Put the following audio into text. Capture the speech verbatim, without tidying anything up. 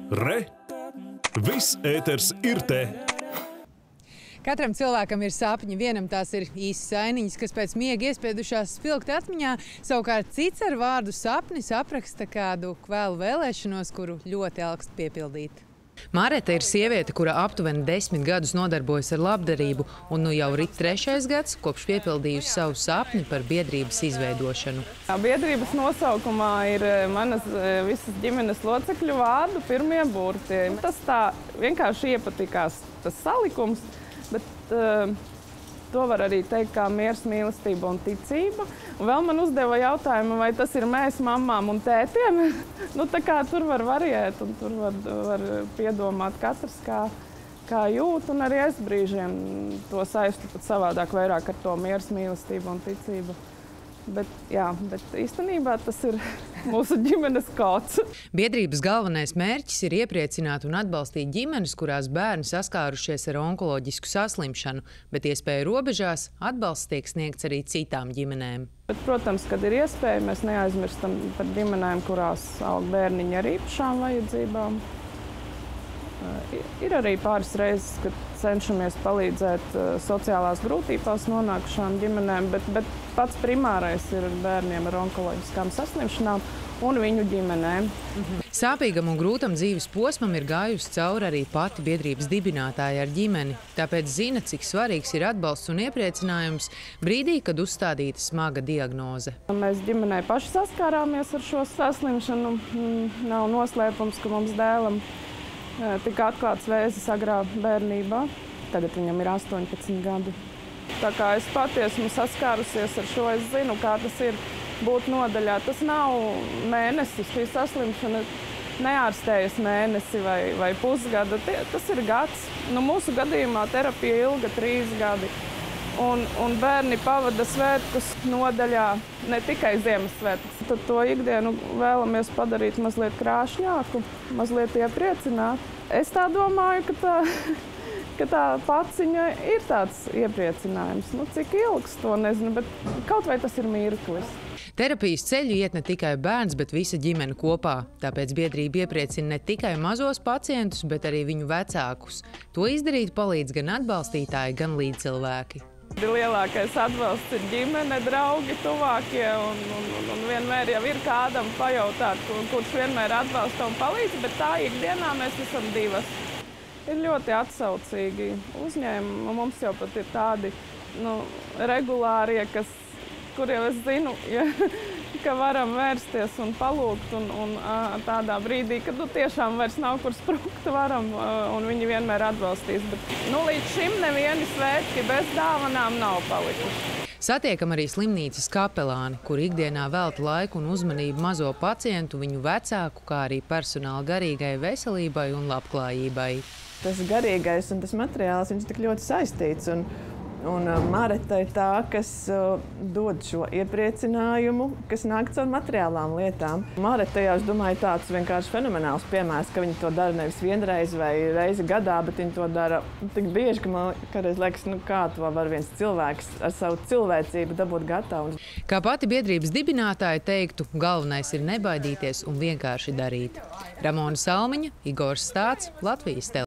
Re! Viss ēters ir te! Katram cilvēkam ir sapņi. Vienam tās ir īsas ainiņas, kas pēc miega iespiedušās spilgt atmiņā. Savukārt cits ar vārdu sapnis apraksta kādu kvēlu vēlēšanos, kuru ļoti augstu piepildīt. Mareta ir sieviete, kura aptuveni desmit gadus nodarbojas ar labdarību, un nu jau rit trešais gads, kopš piepildījusi savu sapni par biedrības izveidošanu. Biedrības nosaukumā ir manas visas ģimenes locekļu vārdu pirmie burti. Tas tā vienkārši iepatikās tas salikums, bet uh, to var arī teikt kā miers, mīlestība un ticība. Un vēl man uzdeva jautājumu, vai tas ir mēs, mammām un tētiem. Nu, tā kā tur var variēt un tur var, var piedomāt katrs, kā, kā jūt. Un arī es brīžiem to saistu pat savādāk vairāk ar to miers, mīlestību un ticību. Bet, jā, bet īstenībā tas ir mūsu ģimenes kods. Biedrības galvenais mērķis ir iepriecināt un atbalstīt ģimenes, kurās bērni saskārušies ar onkoloģisku saslimšanu, bet iespēju robežās atbalsts tiek sniegts arī citām ģimenēm. Bet, protams, kad ir iespēja, mēs neaizmirstam par ģimenēm, kurās aug bērniņi ar īpašām vajadzībām. Ir arī pāris reizes, kad cenšamies palīdzēt sociālās grūtībās nonākušām ģimenēm, bet, bet pats primārais ir bērniem ar onkoloģiskām saslimšanām un viņu ģimenēm. Sāpīgam un grūtam dzīves posmam ir gājusi cauri arī pati biedrības dibinātāja ar ģimeni. Tāpēc zina, cik svarīgs ir atbalsts un iepriecinājums brīdī, kad uzstādīta smaga diagnoze. Mēs ģimenē paši saskārāmies ar šo saslimšanu. Nav noslēpums, ka mums dēlam tika atklāts vēzis agrā bērnībā. Tagad viņam ir astoņpadsmit gadi. Tā kā es pati esmu saskārusies ar šo, es zinu, kā tas ir būt nodaļā. Tas nav mēnesis, šī saslimšana neārstējas mēnesi vai, vai pusgada. Tas ir gads. Nu, mūsu gadījumā terapija ilga trīs gadi. Un, un bērni pavada svētkus nodaļā, ne tikai Ziemassvētkus. Tad to ikdienu vēlamies padarīt mazliet krāšņāku, mazliet iepriecināt. Es tā domāju, ka tā, ka tā paciņa ir tāds iepriecinājums. Nu, cik ilgs, to nezinu, bet kaut vai tas ir mirklis. Terapijas ceļu iet ne tikai bērns, bet visa ģimene kopā. Tāpēc biedrība iepriecina ne tikai mazos pacientus, bet arī viņu vecākus. To izdarīt palīdz gan atbalstītāji, gan līdzcilvēki. Lielākais atbalsts ir ģimene, draugi, tuvākie, un, un, un, un vienmēr jau ir kādam pajautāt, kur, kurš vienmēr atbalsta un palīdz, bet tā ikdienā mēs esam divas. Ir ļoti atsaucīgi uzņēmumi, mums jau pat ir tādi nu, regulārie, kas, kur jau es zinu, ja, ka varam vērsties un palūgt, un, un tādā brīdī, kad nu, tiešām vairs nav kur sprukt, varam, un viņi vienmēr atbalstīs. Bet nu, līdz šim nevieni svētki bez dāvanām nav palikuši. Satiekam arī slimnīcas kapelāni, kur ikdienā velta laiku un uzmanību mazo pacientu, viņu vecāku, kā arī personāla garīgai veselībai un labklājībai. Tas garīgais un tas materiāls, viņš tik ļoti saistīts. Un Un Mareta ir tā, kas uh, dod šo iepriecinājumu, kas nāk caur materiālām lietām. Mareta jau, es domāju, tāds vienkārši fenomenāls piemērs, ka viņi to dara nevis vienreiz vai reizi gadā, bet viņi to dara tik bieži, ka man kādreiz liekas, nu kā to var viens cilvēks ar savu cilvēcību dabūt gatavu. Kā pati biedrības dibinātāja teiktu, galvenais ir nebaidīties un vienkārši darīt. Ramona Salmiņa, Igors Stāts, Latvijas televīzija.